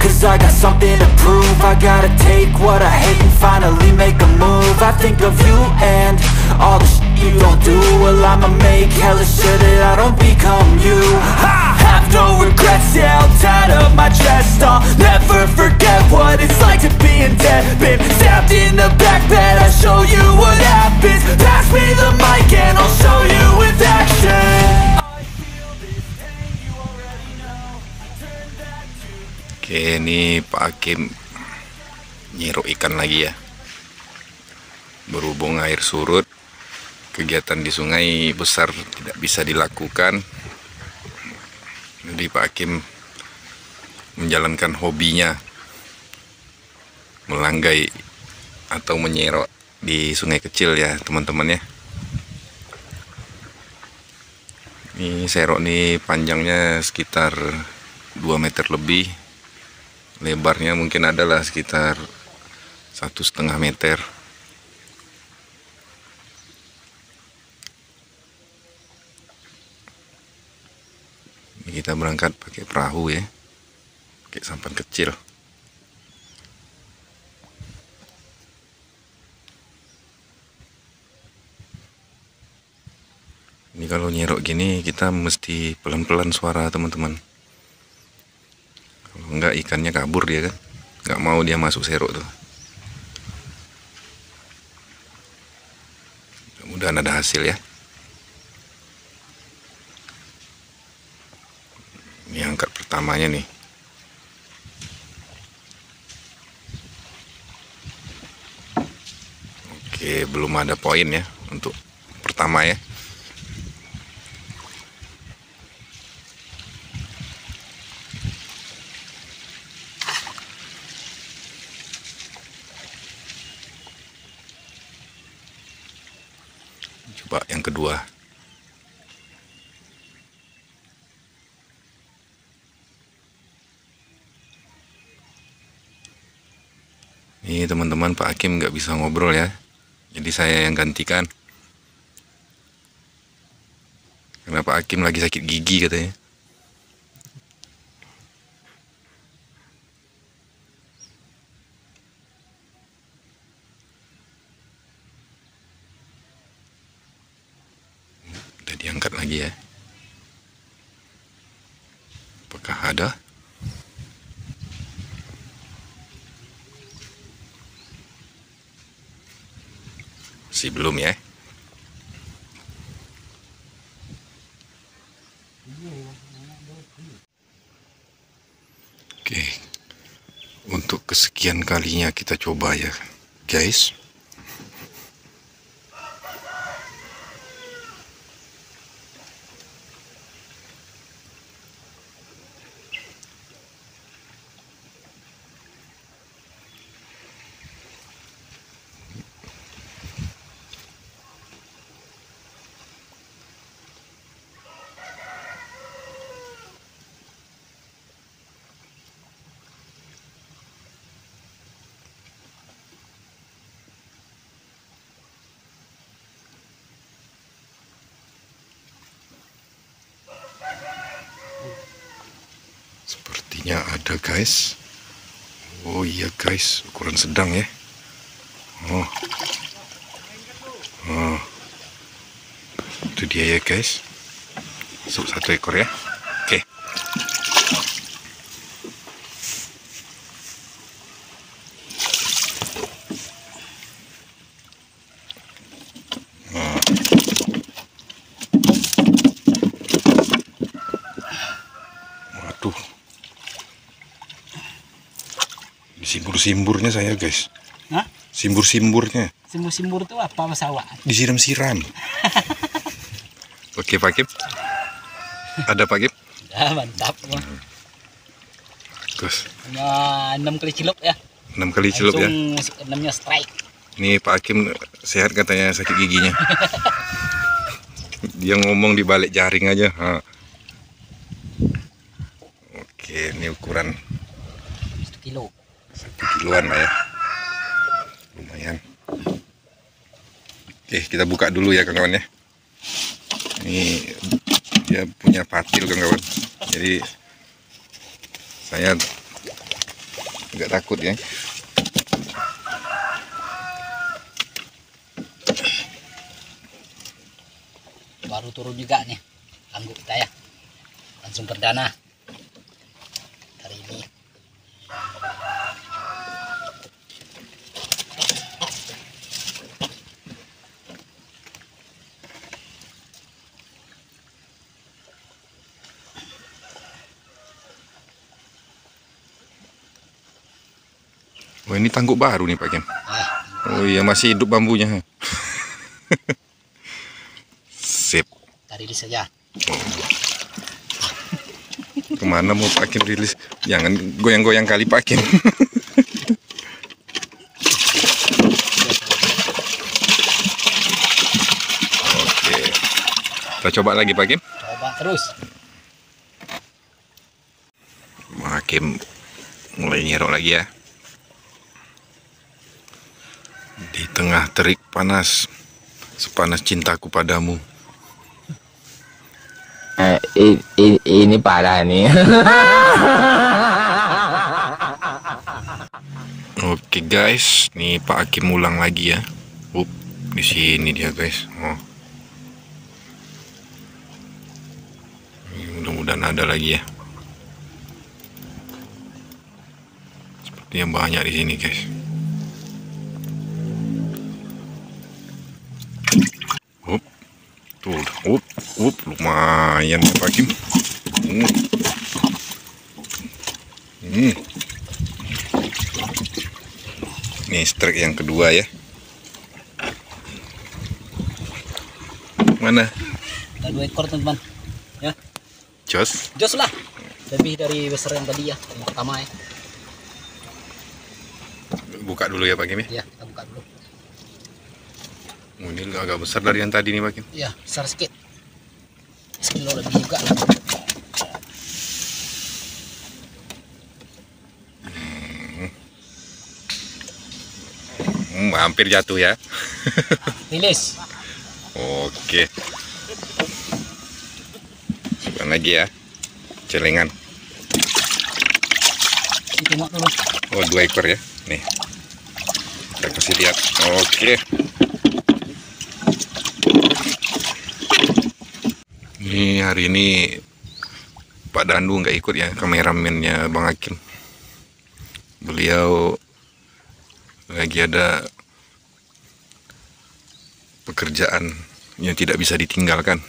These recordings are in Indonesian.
cause I got something to prove. I gotta take what I hate and finally make a move. I think of you and all the shit you don't do. Well, I'ma make hella sure that I don't become you. I have no regrets, yeah, I'll tie up my chest. I'll never forget what it's like to be in debt. Been stabbed in the back bed, I'll show you what happens. Pass me the mic and I'll show you with action. Oke, ini Pak Hakim nyiruk ikan lagi ya. Berhubung air surut, kegiatan di sungai besar tidak bisa dilakukan. Jadi Pak Hakim menjalankan hobinya melanggai atau menyerok di sungai kecil ya teman-teman ya. Ini serok nih panjangnya sekitar 2 meter lebih, lebarnya mungkin adalah sekitar 1,5 meter. Ini kita berangkat pakai perahu ya, pakai sampan kecil. Ini kalau nyerok gini kita mesti pelan-pelan suara teman-teman. Kalau enggak ikannya kabur dia kan, nggak mau dia masuk serok tuh. Mudah-mudahan ada hasil ya. Ini angkat pertamanya nih. Oke, belum ada poin ya untuk pertama ya. Coba yang kedua. Ini teman-teman, Pak Hakim nggak bisa ngobrol ya, jadi saya yang gantikan. Karena Pak Hakim lagi sakit gigi katanya. Udah diangkat lagi ya. Apakah ada? Masih belum ya. Oke, untuk kesekian kalinya kita coba ya guys. Sepertinya ada guys. Oh iya guys, ukuran sedang ya. Oh, itu dia ya guys. Masuk 1 ekor ya. Oke. Waduh, simbur-simburnya saya guys. Hah? Simbur-simburnya. Simbur-simbur itu apa pesawat? Disiram-siram. Oke Pak Hakim. Ada Pak Hakim? Ya, mantap. Bagus. Hanya 6 kali celup ya. 6 kali celup ya. Langsung 6-nya strike. Ini Pak Hakim sehat katanya, sakit giginya. Dia ngomong di balik jaring aja. Oke, ini ukuran 1 kilo. 1 kiloan lah ya. Lumayan. Oke, kita buka dulu ya kawan-kawan ya. Ini dia punya patil kawan-kawan. Jadi saya nggak takut ya. Baru turun juga nih angguk kita ya, langsung perdana hari ini. Oh, ini tangguk baru nih Pak Kim. Oh iya, masih hidup bambunya. Sip. Tadi rilis saja. Kemana mau Pak Kim rilis? Jangan goyang-goyang kali Pak Kim. Oke. Kita coba lagi Pak Kim. Coba terus. Pak Kim mulai nyerok lagi ya. Di tengah terik panas, sepanas cintaku padamu. Ini parah nih. Oke guys, nih Pak Hakim ulang lagi ya. Di sini dia guys. Oh. Mudah-mudahan ada lagi ya. Sepertinya banyak di sini guys. Tuh, lumayan Pak Hakim. Ini strike yang kedua ya. Mana? Ada 2 ekor teman-teman. Ya. Jos. Jos lah. Lebih dari besar yang tadi ya, yang pertama ya. Buka dulu ya Pak Hakim ya. Ya, kita buka dulu. Oh, ini agak besar dari yang tadi nih Pak Hakim. Ya, besar sedikit. Sekilo lebih juga. Hampir jatuh ya. Rilis. Oke. Coba lagi ya. Celengan. Ditengok dulu. Oh, 2 ekor ya. Nih. Kita kasih lihat. Oke. Ini hari ini Pak Dandu nggak ikut ya, kameramennya Bang Hakim. Beliau lagi ada pekerjaan yang tidak bisa ditinggalkan.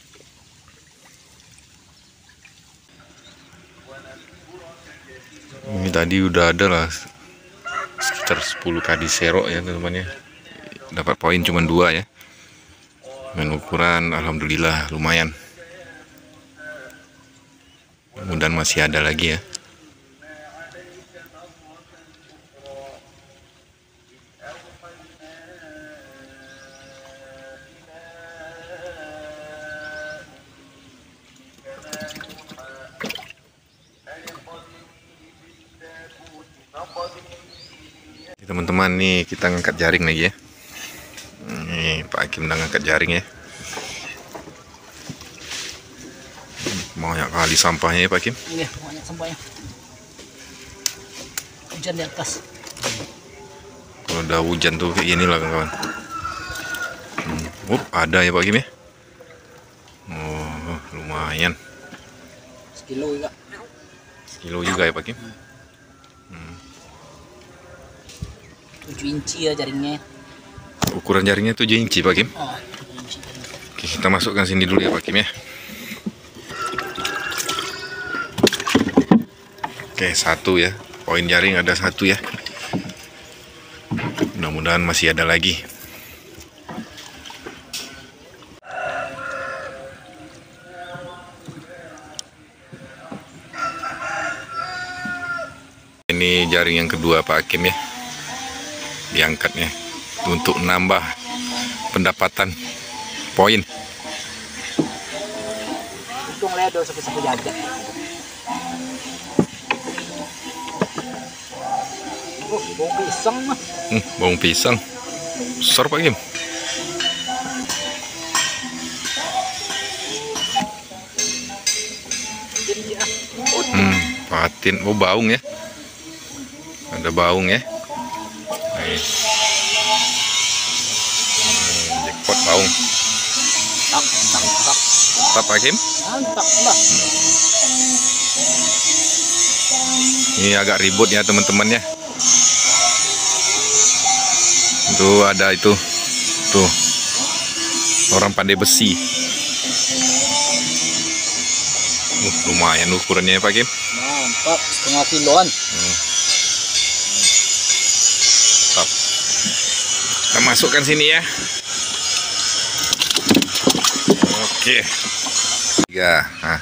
Ini tadi udah ada lah sekitar 10 kali serok ya teman-teman ya. Dapat poin cuma 2 ya. Dengan ukuran alhamdulillah lumayan. Mudah-mudahan masih ada lagi ya. Teman-teman nih kita ngangkat jaring lagi ya. Nih Pak Hakim udah ngangkat jaring ya. Banyak kali sampahnya ya Pak Hakim. Iya, banyak sampahnya. Hujan di atas. Kalau udah hujan tuh kayak gini lah kawan-kawan. Ada ya Pak Hakim ya. Oh, lumayan. Sekilo juga. Sekilo juga ya Pak Hakim. 7 inci ya jaringnya. Ukuran jaringnya 7 inci Pak Hakim. Oh, 7 inci. Oke, kita masukkan sini dulu ya Pak Hakim ya. Oke, 1 ya. Poin jaring ada 1 ya. Mudah-mudahan masih ada lagi. Ini jaring yang kedua Pak Hakim ya. Diangkatnya untuk nambah pendapatan poin. Untung ledo sepi-sepi jaga. Oh, bau pisang mah. Bawang pisang besar Pak Hakim. Patin, baung ya. Ada baung ya. Nih. Jackpot baung. Mantap. Mantap Hakim. Mantap lah. Ini agak ribut ya teman-teman ya. Tuh ada itu. Tuh. Orang pandai besi. Lumayan ukurannya ya Pak Kim. Mantap, setengah kiloan. Mantap. Kita masukkan sini ya. Oke. 3. Nah.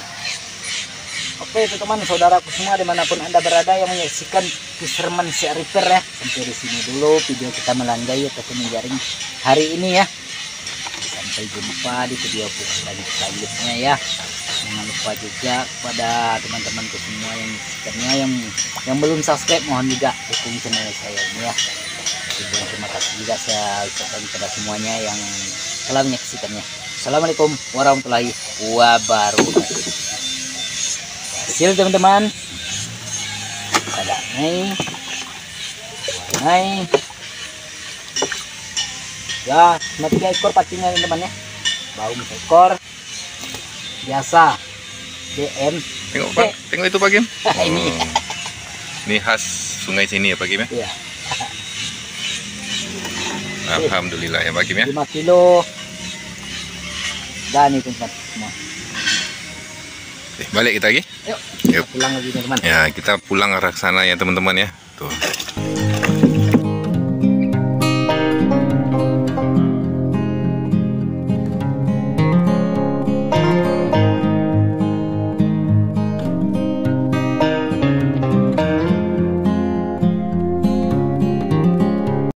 Oke teman-teman, saudaraku semua dimanapun anda berada yang menyaksikan Fisherman Sea Reaper ya. Sampai di sini dulu video kita melandai ataupun menjaring hari ini ya. Sampai jumpa di video selanjutnya ya. Jangan lupa juga kepada teman-temanku semua yang menyaksikannya, yang belum subscribe, mohon juga dukung channel saya ini ya. Terima kasih juga saya ucapkan kepada semuanya yang telah menyaksikannya. Assalamualaikum warahmatullahi wabarakatuh. Hasil teman-teman, ada naik ya, cuma 3 ekor pastinya teman-teman ya. Baung ekor biasa DM. Tengok Pak, tengok itu Pak Kim. Ini Ini khas sungai sini ya Pak Kim ya. ya, Alhamdulillah ya Pak Kim ya. 5 kilo dan itu teman semua. Oke, balik kita lagi. Yuk, Yuk. pulang lagi teman-teman. Ya, kita pulang arah sana ya teman-teman ya. Tuh.